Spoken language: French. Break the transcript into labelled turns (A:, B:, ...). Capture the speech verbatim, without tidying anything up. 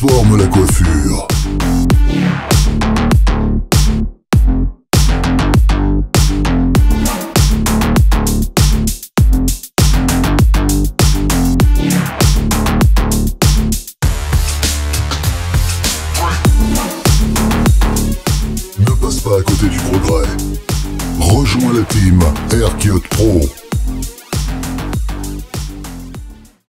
A: transforme la coiffure. Ne passe pas à côté du progrès. Rejoins la team Airkyot Pro.